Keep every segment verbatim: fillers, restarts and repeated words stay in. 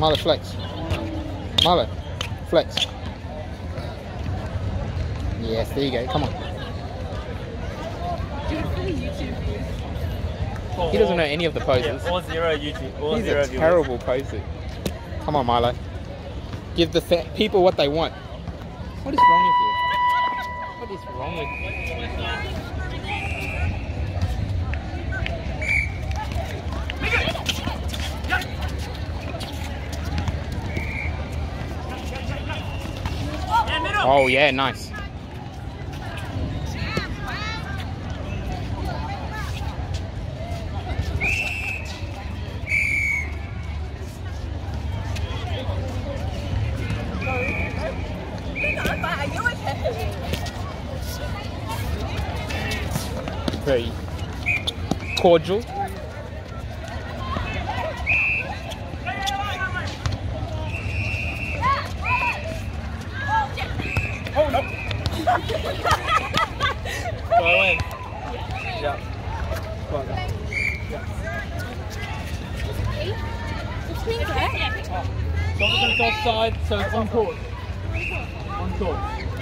Milo, flex. Milo, flex. Yes, there you go. Come on. He doesn't know any of the poses. Yeah, or zero YouTube. Or He's zero a terrible poser. Come on, Milo. Give the people what they want. What is wrong with you? What is wrong with you? Oh yeah, nice. Very cordial. Oh no! So I win. Yeah. Come on. Yeah. Shoulder to the top side, so it's on court. On court.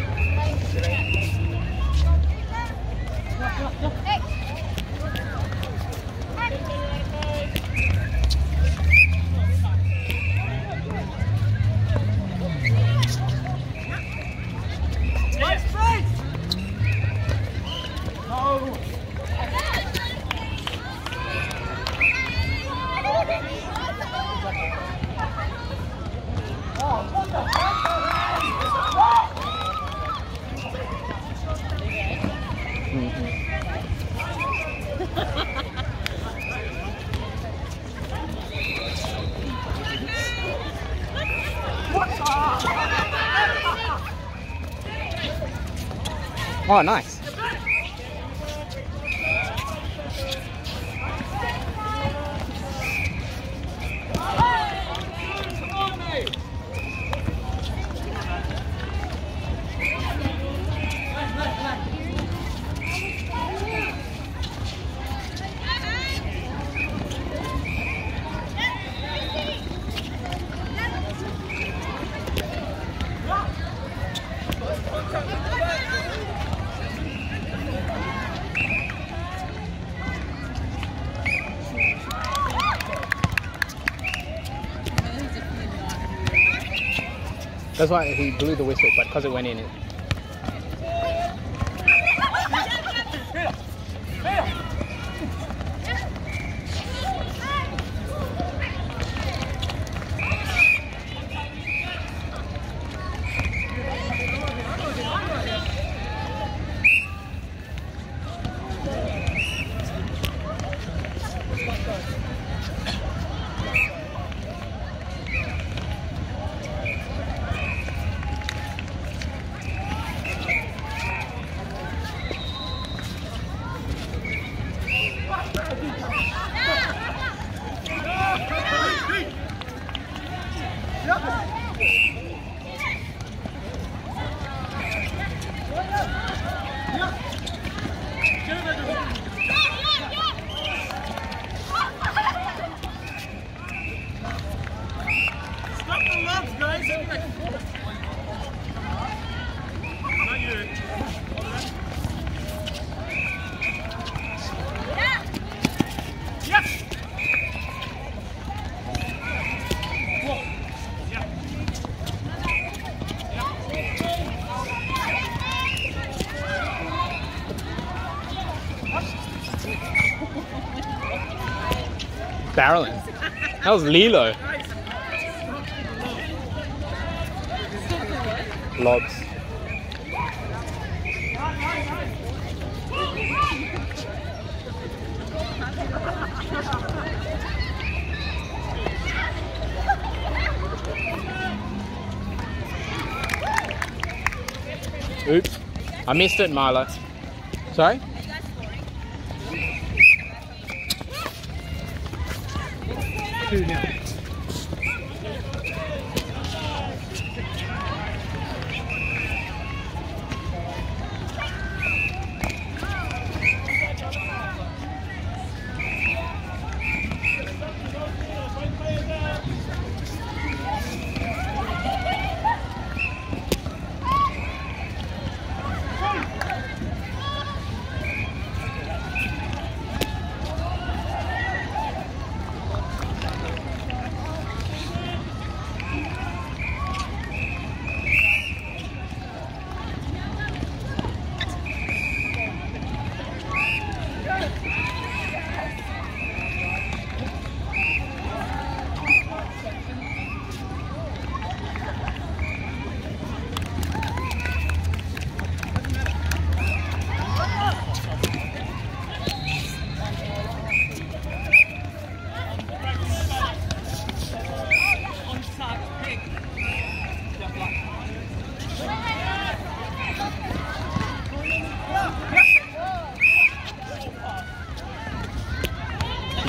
Oh, nice. That's why he blew the whistle, but because it went in it. Barreling. That was Lilo. Lobs. Oops. I missed it, Milo. Sorry? Two now.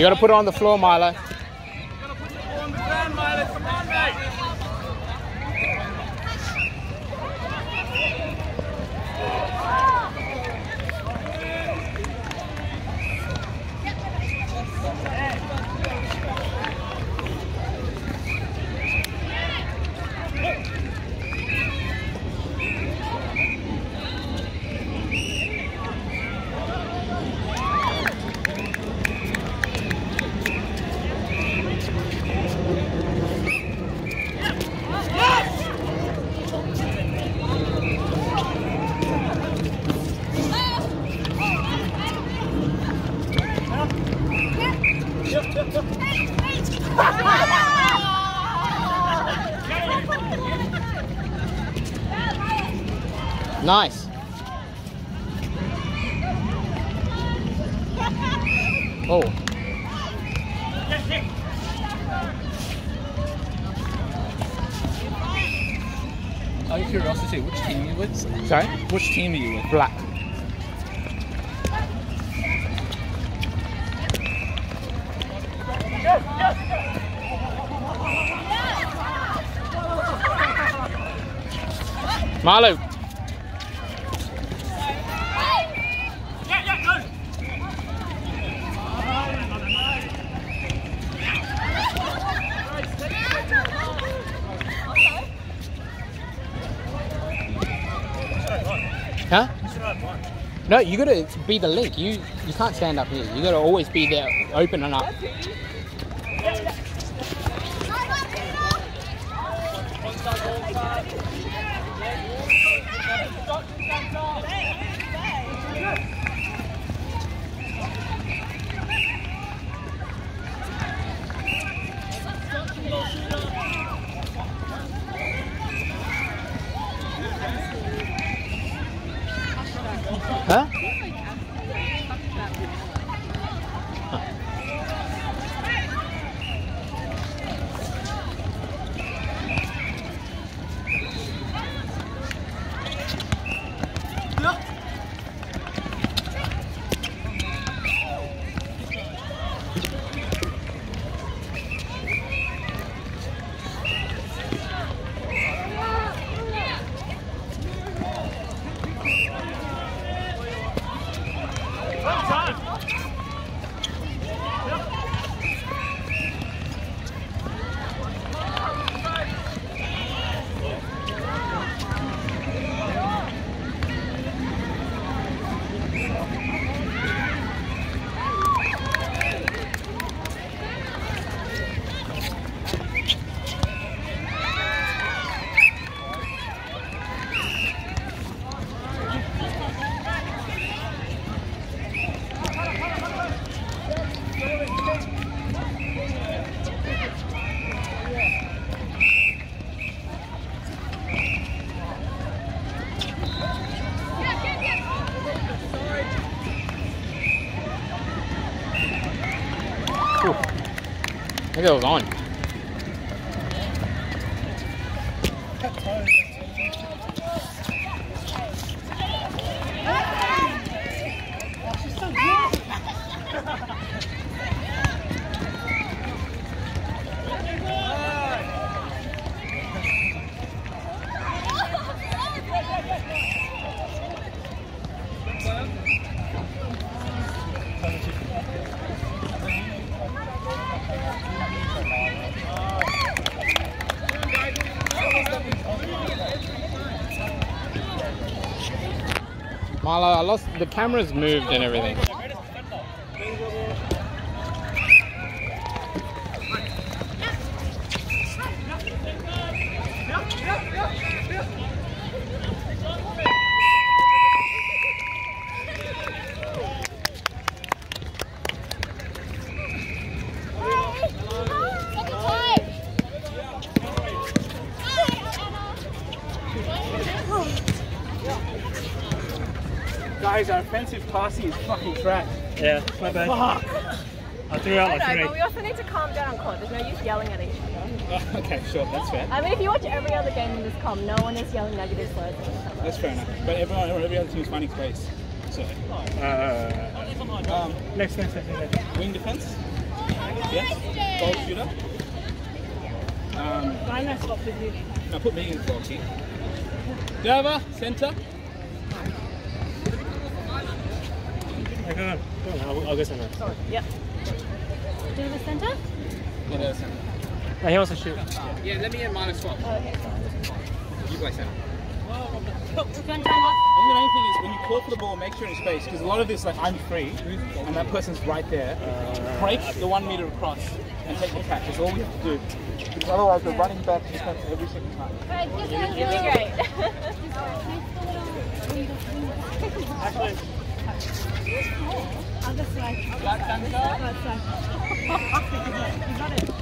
You gotta put it on the floor, Milo. You gotta put the ball on the ground, Milo. Come on, mate. Nice. Oh. Out of curiosity, which team are you with? Sorry? Which team are you with? Black. Marlo. Huh? No, you gotta be the link. You you can't stand up here. You gotta always be there, open and up. Huh? Maybe it was on. Marlo, I lost, the camera's moved and everything. Guys, our offensive passing is fucking trash. Yeah, my bad. Fuck! I threw out I like know, three. but we also need to calm down on court. There's no use yelling at each other. Oh, okay, sure, that's fair. I mean, if you watch every other game in this comp, no one is yelling negative words at each other. That's fair enough. But everyone, every other team's finding space. So, Uh, um, next, next, next, next. wing defense? Yes. Goal shooter. Um, Why not swap with you? no, put me in the goal key. Dava, centre. Okay, go on. Go on, I'll, I'll go center. Yep. Do the center? Yeah, there's centre. No, he wants to shoot. Yeah, let me in minus swap. Oh, okay. You play centre. Do you want time up? I think the main thing is when you call for the ball, make sure it's space, because a lot of this, like, I'm free, and that person's right there. Break the one meter across and take the catch. That's all we have to do. Because otherwise, the running back just comes every single time. Right, this one's really great. Actually, Other side. That centre. Other side. You got it.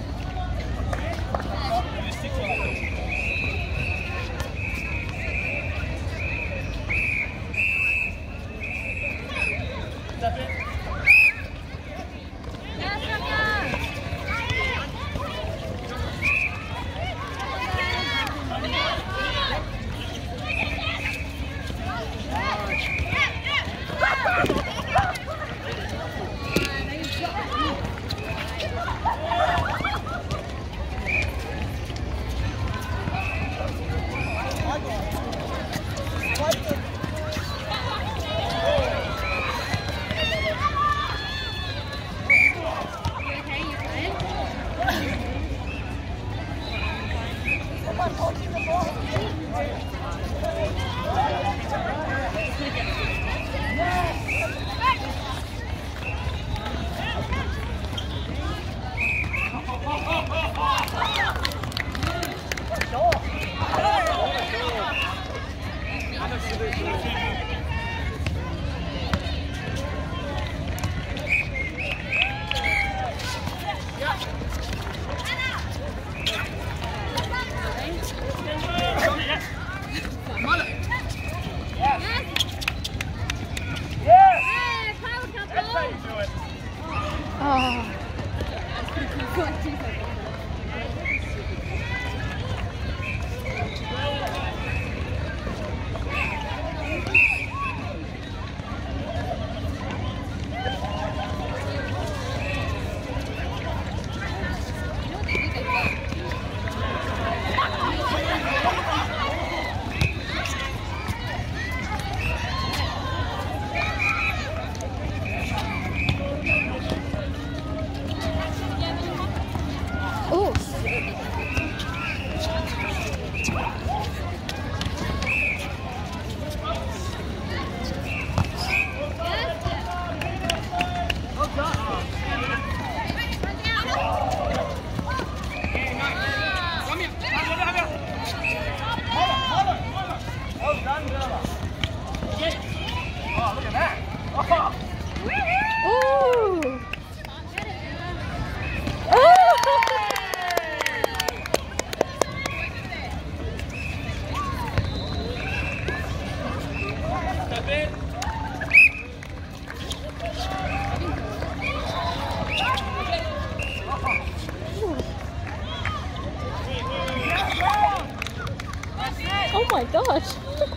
Oh my gosh.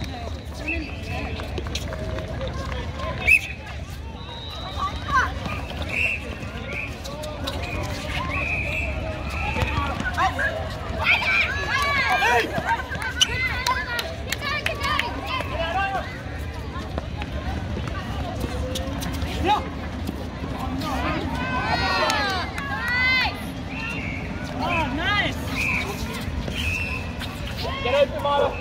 Get open, Marla.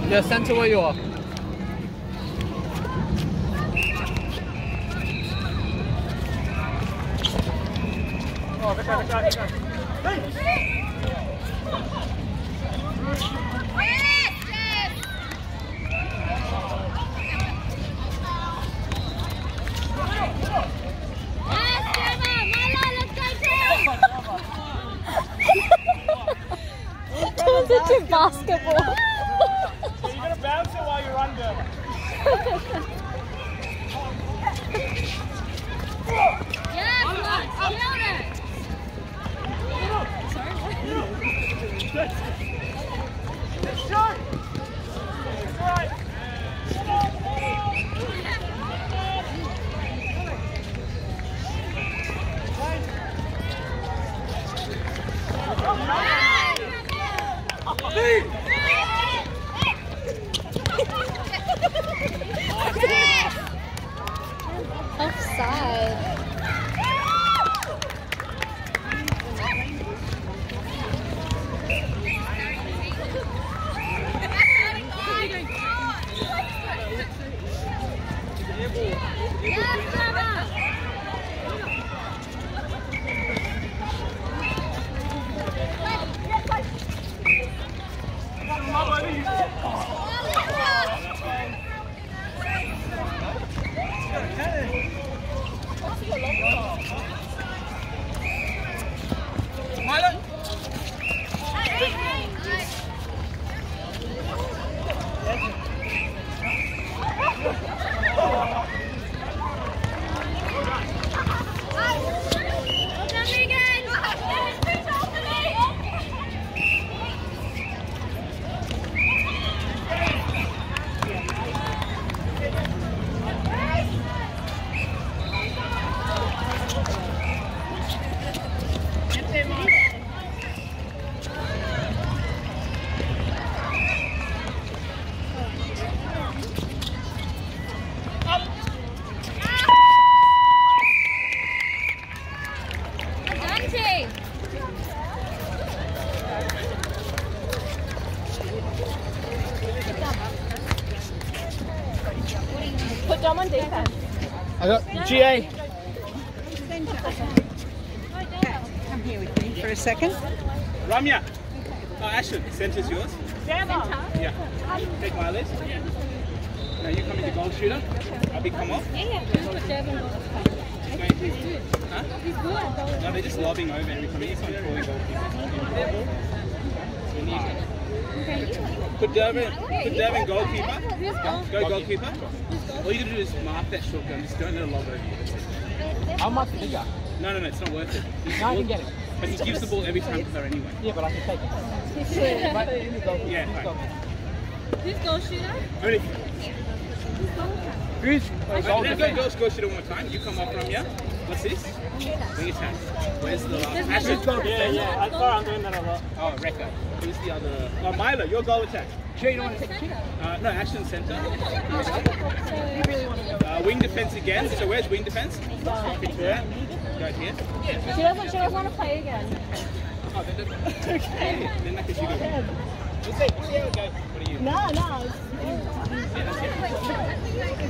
Yeah, center where you are. Oh, look out, look out, look out. It turns into basketball. So you're going to bounce it while you run, girl. Offside. Put Dom on defense. I got G A. Come here with me for a second. Ramya. Oh, Ashton, center's yours. Yeah. Take my list. Now you come in the goal shooter. I'll be come off. Yeah, yeah. He's good. Huh? He's good. No, they're just lobbing over every time. He's on calling goalkeeper. Put Dervin, put Dervin goalkeeper. Go goalkeeper. All you gotta do is mark that shotgun. Just don't let it lob over you. How much bigger? No, no, no, it's not worth it. He's No, I can get it. But he gives the ball every time to her anyway. Yeah, but I can take it. Right, Yeah, right. Who's goal shooter? Ready? Who's Right, now go, go, go shoot it one more time. You come up from here. What's this? Wing attack. Where's the last? Ashton. Yeah, yeah. I'm sorry, I'm doing that a lot. Oh, Rekka. Who's the other? Oh, Milo, your goal attack. Sure, you don't want to take a kick? Uh, no, Ashton center. Uh, wing defense again. So where's wing defense? Yeah. Go here. She doesn't, she doesn't want to play again. Oh, then, then, okay. Then that gives you go. We'll see. We'll see how it goes. What are you? No, no. Yeah, that's it.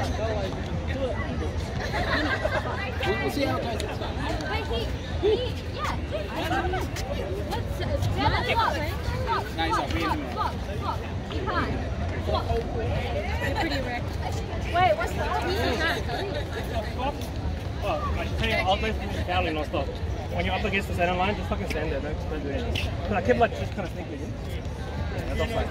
We'll, we'll see how it goes. It's fine. Wait, he, he, yeah. Let's, let's, No, he's not really. he can't. You're pretty wrecked. Wait, what's that? Oh, I should tell you, I was basically fouling non-stop. When you're up against the center line, just fucking stand there, don't, don't do anything. But I kept like just kind of sneaking in. Yeah, that's offside.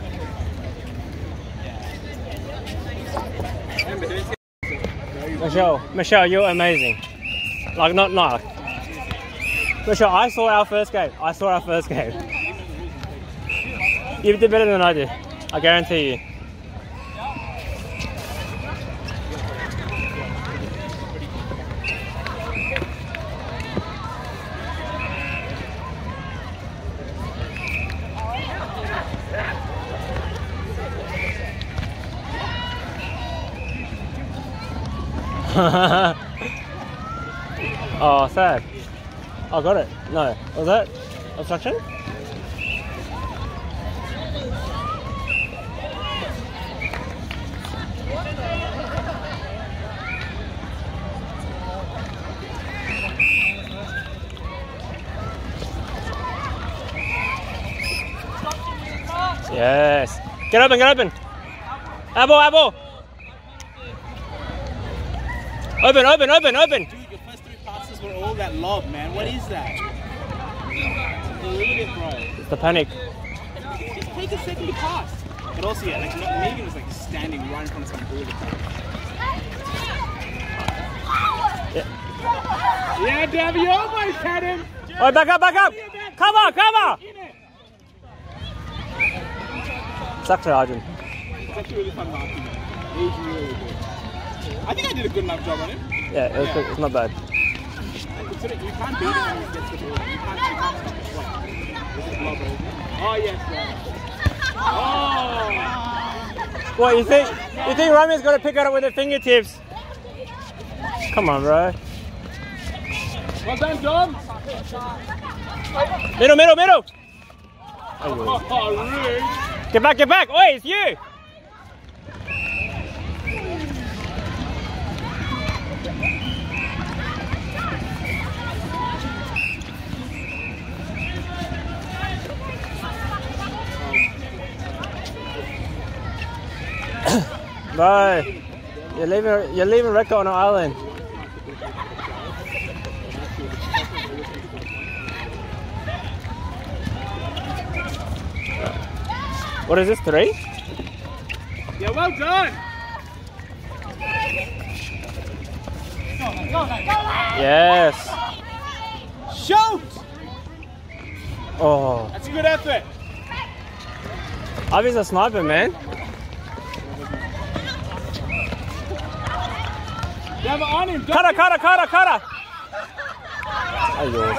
Michelle, Michelle, you're amazing. Like, not, not. Michelle, I saw our first game. I saw our first game. You did better than I did. I guarantee you. Oh, sad. I got it. No. Was that obstruction? Get open, get open. Apple, apple. Open, open, open, open. Dude, your first three passes were all that lob, man. What is that? Believe it, bro. It's the panic. Just take a second to pass. But also, yeah, like Megan was like standing right in front of some ball. Yeah, yeah Davey, you almost had him. oh, back up, back up. Cover, cover. Sucks, Arjun. It's actually really fun marking. He's really good. I think I did a good enough job on him. Yeah, it was, Yeah. it's not bad. Consider, you can't beat him when he gets the ball. You can't, you can't stop the play. This is blob, right? Oh, yes, bro. Oh! What, you think, you think Rami's got to pick it up with her fingertips? Come on, bro. Well done, Dom. Middle, middle, middle. Oh, rude. Get back, get back. Oi, it's you. Bro, you're leaving, you're leaving Rekka on an island. What is this, three? Yeah, well done. Yes. Shoot! Oh, That's a good effort. Avi's a sniper, man. Never on him. Cutter, cutter, cutter, cutter. Ayo.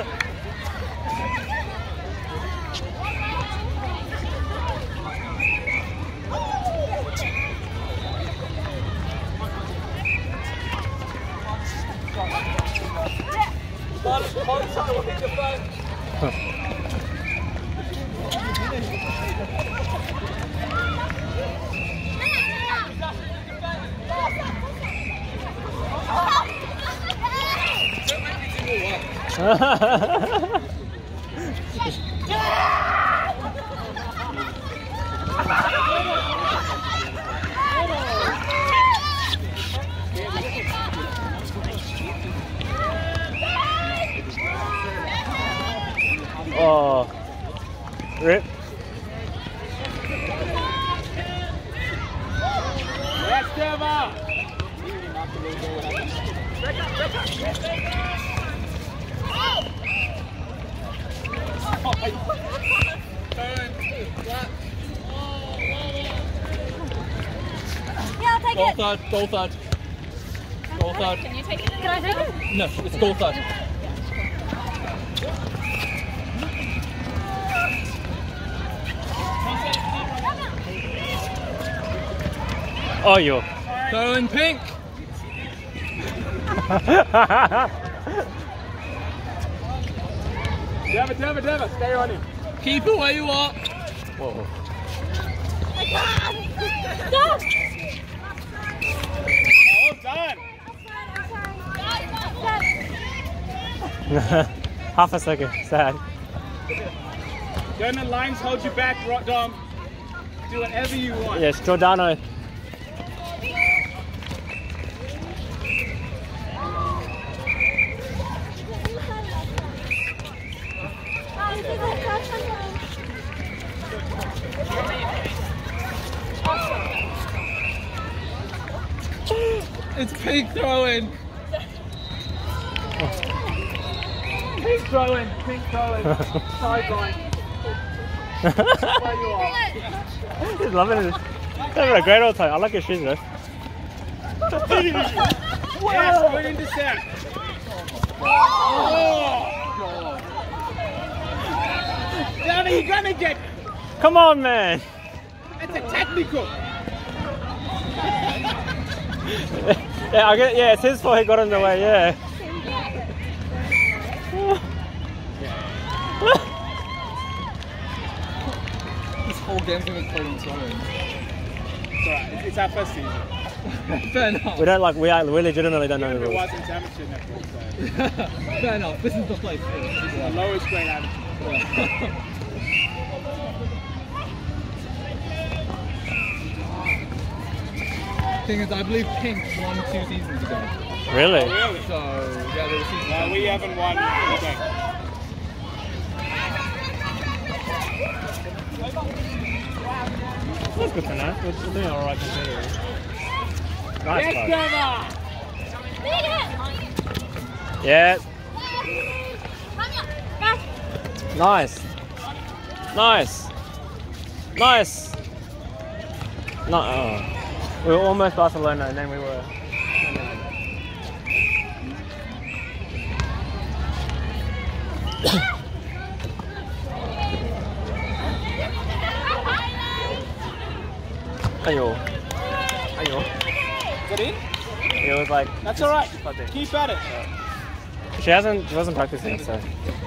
Oh, rip. Yes, Deva. Yeah, I'll take Goal it. third, goal third. Goal third. Can you take it? Can I take it? No, it's goal third. Oh, yo. Go in pink. Deva, Deva, Deva, stay on him. Keep it where you are. Whoa. I can't. Stop. Well done. Half a second, sad. Don't the lines hold you back, Dom. Do whatever you want. Yes, Giordano. It's pink throwing. Pink throwing, pink throwing. Sideline. Where you are. He's loving it. He's having a great old time. I like his shoes though. Yes, good intercept. Oh! Deva, you're gonna get. Come on, man. That's a technical. Yeah, I get. Yeah, it's his fault he got in the way. Yeah. This whole game's gonna be played in throwing. It's alright, it's our first season. Fair enough. We don't like. We are. We legitimately don't know Even the if it rules. wasn't amateur netball, so Fair enough. This is the place. This is the lowest grade amateur. the- thing is, I believe Pink won two seasons ago. Really? Really? So, yeah, there was season. No, we haven't won anything. That's good to know. We're we're doing alright considering. Nice pass. Yeah. Nice. Nice. Nice. No, oh. We were almost Barcelona and then we were. Ayo. Ayo. Get in? It was like. That's just- alright. just like that. Keep at it. She hasn't. She wasn't practicing, so.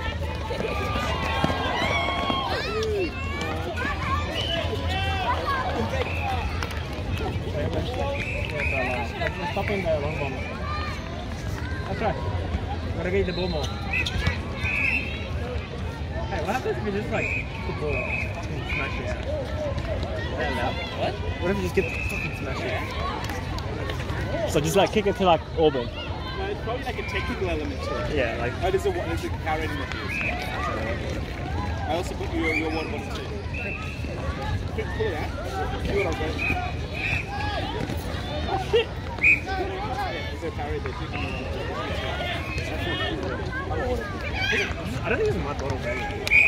Stopping the long bomb. That's right. Gotta get the ball more. Hey, what happens if you just like kick the ball and smash it out? Is that allowed? What? What if you just get the fucking smash it out? So just like kick it to like orbit. No, it's probably like a technical element to it. Yeah, like. Oh, there's a, there's a carrot in the field. I also put your, your water bottle too. Quick, pull it out. See what I'll go. Oh shit! There's a carrot there too. I don't think it's my bottle, maybe.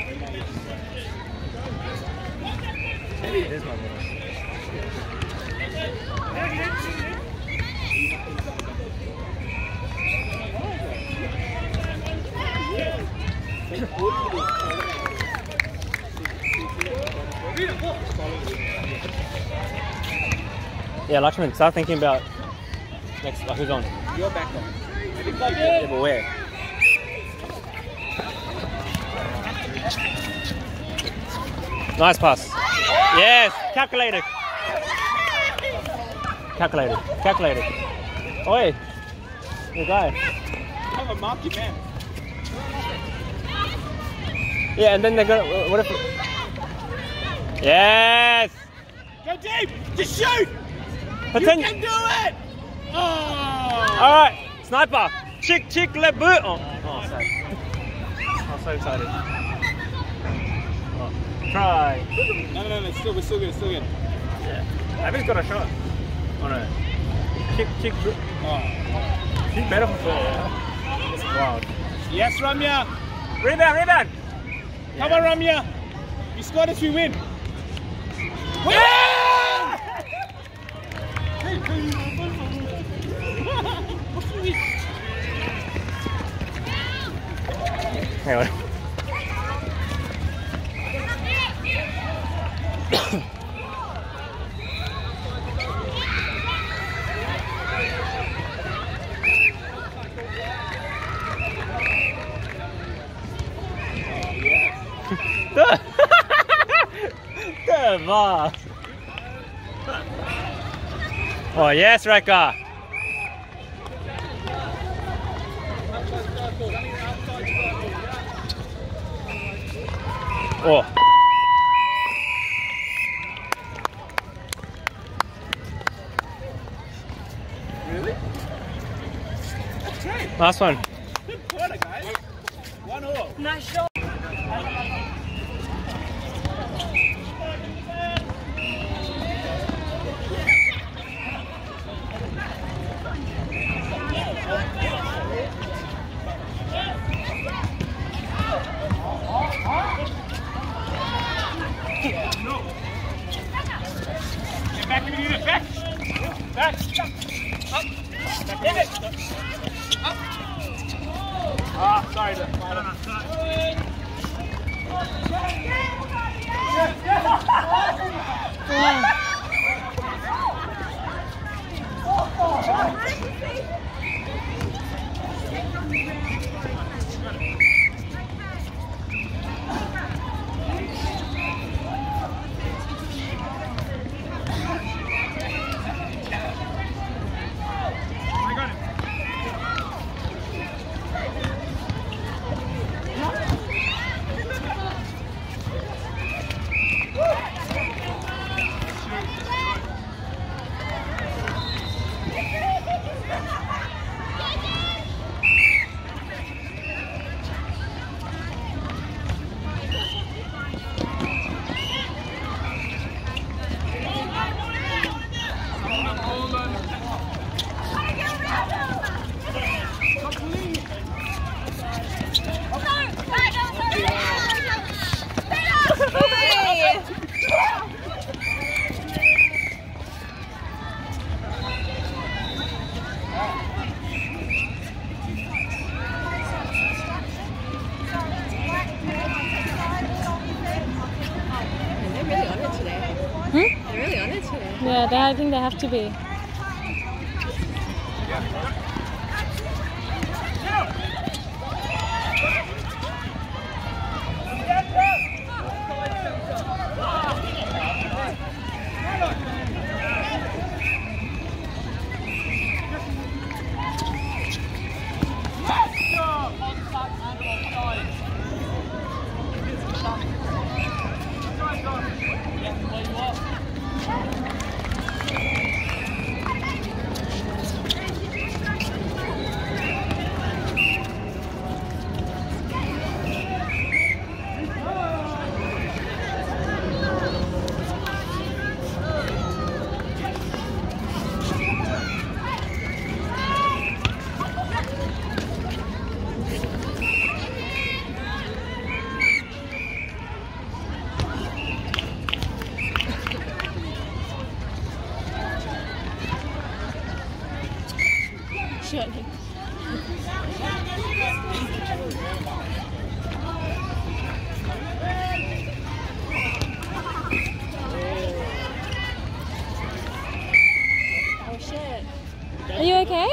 Maybe it is my bottle. Yeah, Lakshman, start thinking about next. Like, who's on? You're back on. Yeah, but where? Nice pass. Yes, calculated. Calculated. Calculated. Oi, good guy. Have a marky man. Yeah, and then they're gonna. What if? Yes. Go deep! Just shoot! Poten- You can do it! Oh! All right, sniper. Chick, chick, le boot. Oh, oh, sorry. I'm so excited. Oh, try. No, no, no, it's still, we're still good, it's still good. Yeah. Abby's got a shot. Oh no. Chick, chick, boot. Oh. She's better for four. It's wild. Yes, Ramya! Rebound, rebound. Come on, Ramya! You scored us, we win! Win! Hang on. Come on. Oh yes, Reka. Oh. Really? That's great. Last one. Good quarter, guys. One all. Nice shot. Get back, give it, back! Back! Up! Hit it! Up! Ah, sorry. The, Yeah, they, I think they have to be. Shit. Oh shit. Are you okay?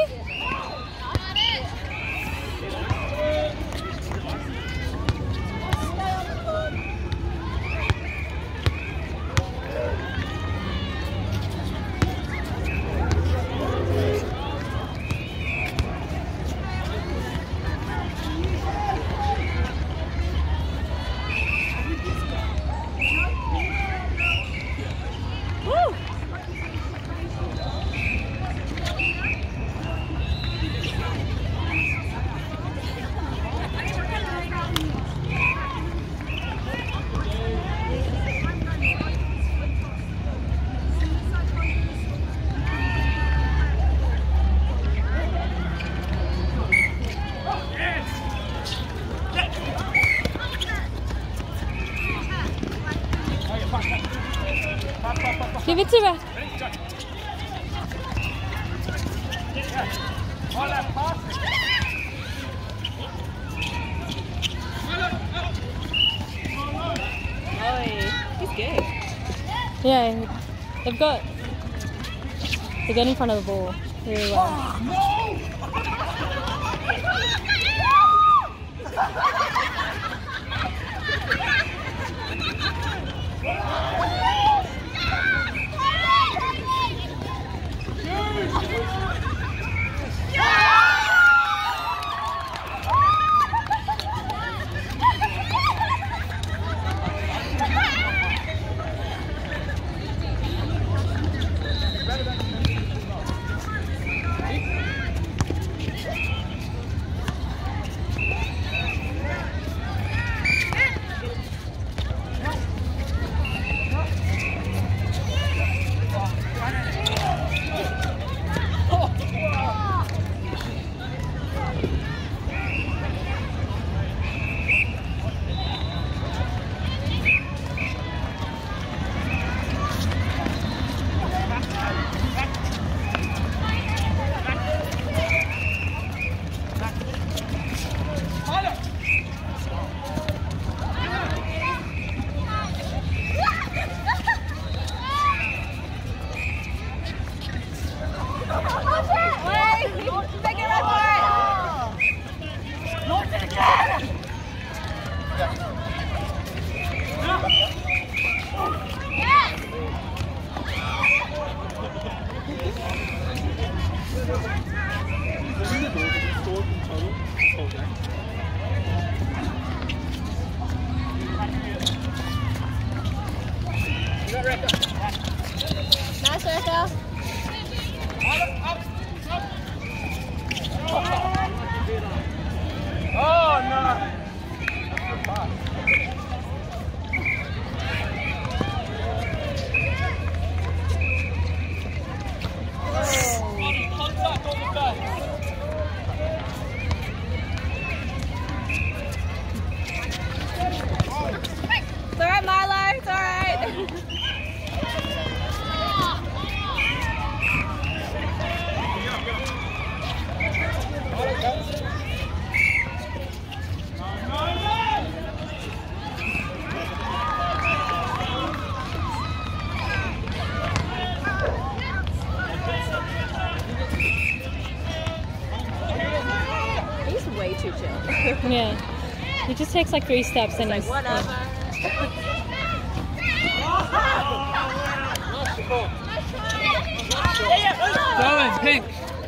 Give it to her. Oh, he's good. Yeah, they've got. They get in front of the ball really well. Nice, Erica. Oh no! It's alright, Milo. It's alright. Yeah. He just takes like three steps and he's... Whatever. Going, pink.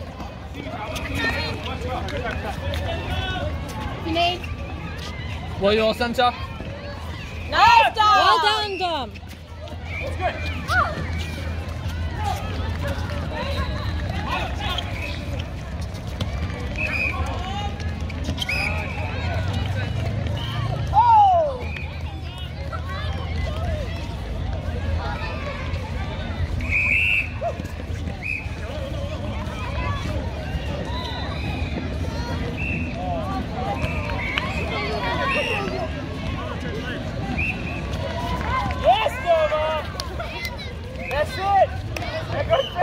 Nate. Well, your center. Nice dog. Well done, Dom. Yes, Nova! That's it!